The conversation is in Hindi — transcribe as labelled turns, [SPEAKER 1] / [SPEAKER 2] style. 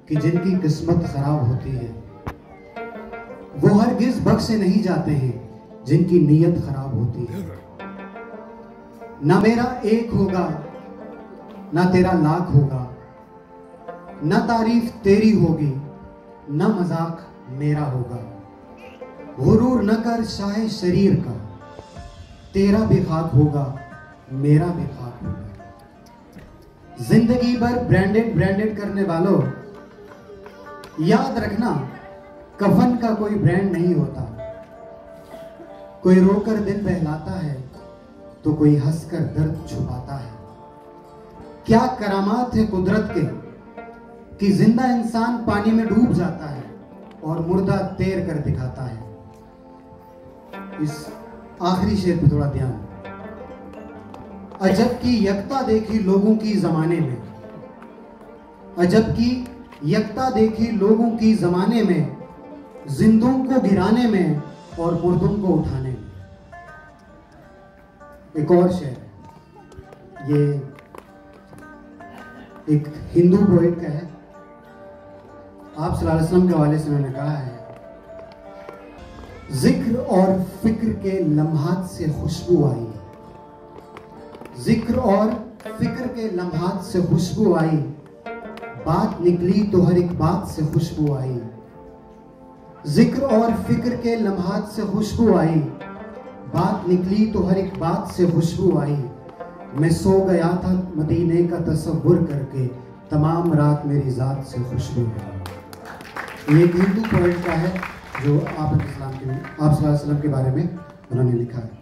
[SPEAKER 1] कि जिनकी किस्मत खराब होती है वो हरगिज बख्शे नहीं जाते हैं जिनकी नीयत खराब होती है। ना मेरा एक होगा ना तेरा लाख होगा, ना तारीफ तेरी होगी ना मजाक मेरा होगा। गुरूर न कर शाहे शरीर का, तेरा भी खाक होगा मेरा भी खाक होगा। जिंदगी भर ब्रांडेड ब्रांडेड करने वालों, याद रखना कफन का कोई ब्रांड नहीं होता। कोई रोकर दिल बहलाता है तो कोई हंसकर दर्द छुपाता है। क्या करामात है कुदरत के कि जिंदा इंसान पानी में डूब जाता है और मुर्दा तैर कर दिखाता है। इस आखिरी शेर पे थोड़ा ध्यान। अजब की यकता देखी लोगों की जमाने में, अजब की यकता देखी लोगों की जमाने में, जिंदों को गिराने में और मुर्दों को उठाने में। एक और शेर, ये एक हिंदू पोएट का है। आप सल्लल्लाहु अलैहि वसल्लम के हवाले से उन्होंने कहा है, जिक्र और फिक्र के लम्हात से खुशबू आई, जिक्र और फिक्र के लम्हात से खुशबू आई, बात निकली तो हर एक बात से खुशबू आई। जिक्र और फिक्र के लम्हात से खुशबू आई, बात निकली तो हर एक बात से खुशबू आई। मैं सो गया था मदीने का तसव्वुर करके, तमाम रात मेरी जात से खुशबू आई। ये एक हिंदू पोएट का है जो आप सल्लल्लाहु अलैहि वसल्लम के बारे में उन्होंने लिखा है।